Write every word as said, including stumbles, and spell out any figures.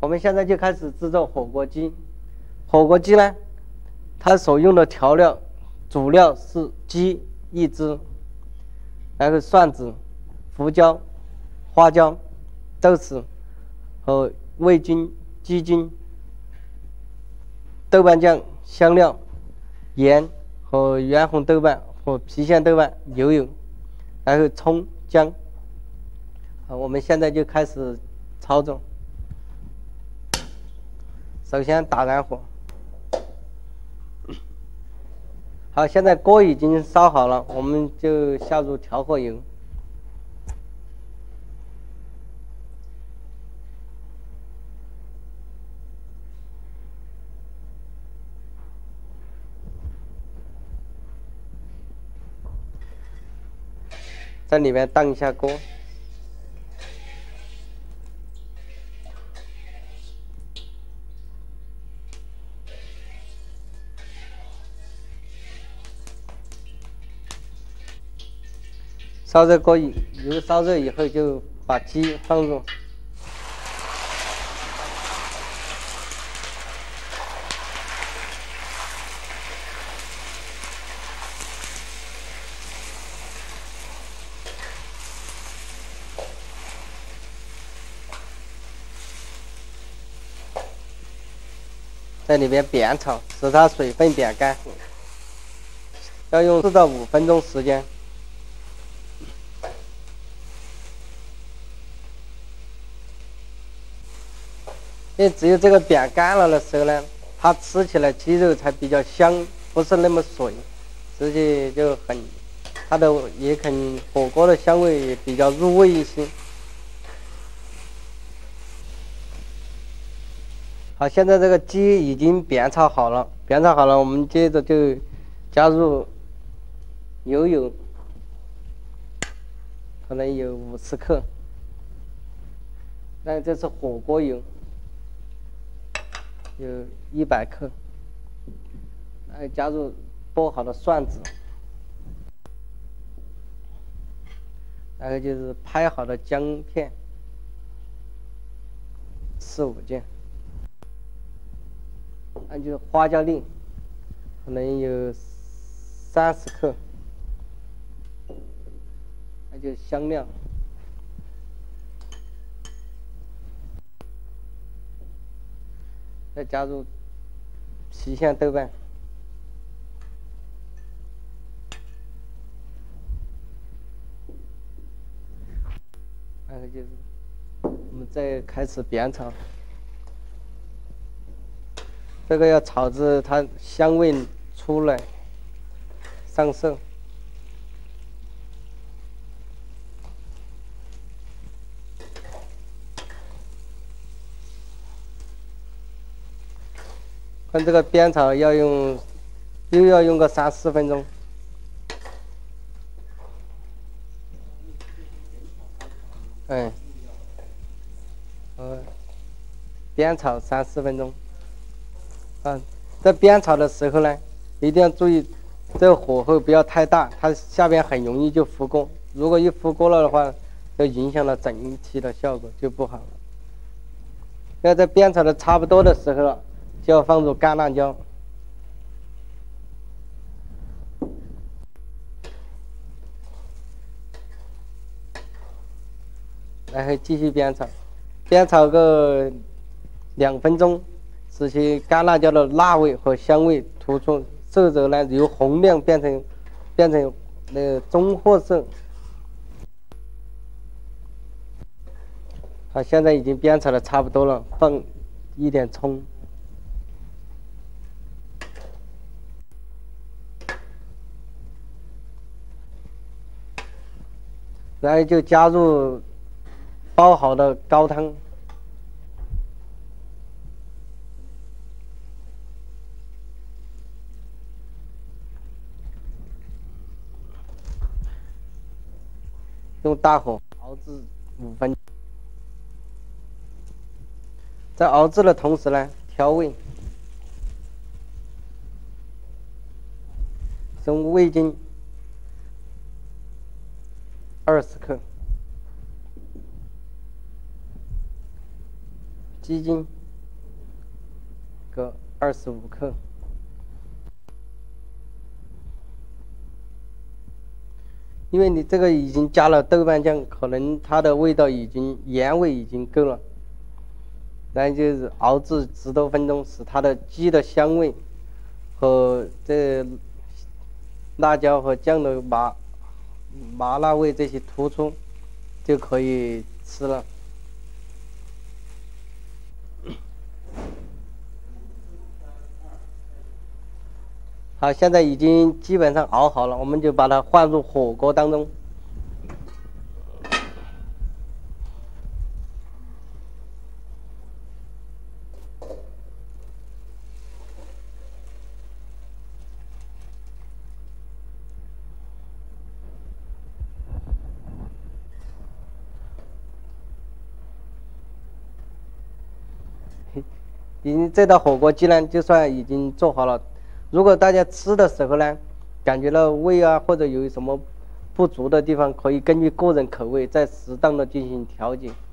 我们现在就开始制作火锅鸡。火锅鸡呢，它所用的调料主料是鸡一只，然后蒜子、胡椒、花椒、豆豉和味精、鸡精、豆瓣酱、香料、盐和原红豆瓣和郫县豆瓣、牛油，然后葱姜。好，我们现在就开始操作。首先打燃火。好，现在锅已经烧好了，我们就下入调和油。在里面荡一下锅。烧热锅，油烧热以后，就把鸡放入。在里面煸炒，使它水分煸干，要用四到五分钟时间。因为只有这个煸干了的时候呢，它吃起来鸡肉才比较香，不是那么水，直接就很，它的也很火锅的香味也比较入味一些。好，现在这个鸡已经煸炒好了，煸炒好了，我们接着就加入牛油，可能有五十克，那这是火锅油。有一百克，然后加入剥好的蒜子，然后就是拍好的姜片，四五件，那就是花椒粒，可能有三十克，那就是香料。再加入郫县豆瓣，然后就是我们再开始煸炒，这个要炒至它香味出来上色。看这个煸炒要用，又要用个三四分钟。嗯，呃，煸炒三四分钟。啊，在煸炒的时候呢，一定要注意，这个火候不要太大，它下边很容易就糊锅。如果一糊锅了的话，就影响了整体的效果，就不好了。要在煸炒的差不多的时候了，就要放入干辣椒，然后继续煸炒，煸炒个两分钟，使其干辣椒的辣味和香味突出，色泽呢由红亮变成变成那个棕褐色。好，现在已经煸炒的差不多了，放一点葱。然后就加入煲好的高汤，用大火熬制五分钟。在熬制的同时呢，调味，用味精二十克，鸡鸡精各二十五克。因为你这个已经加了豆瓣酱，可能它的味道已经盐味已经够了，然后就是熬制十多分钟，使它的鸡的香味和这辣椒和酱的麻麻辣味这些突出，就可以吃了。好，现在已经基本上熬好了，我们就把它放入火锅当中。已经这道火锅鸡呢，就算已经做好了。如果大家吃的时候呢，感觉到味啊或者有什么不足的地方，可以根据个人口味再适当的进行调节。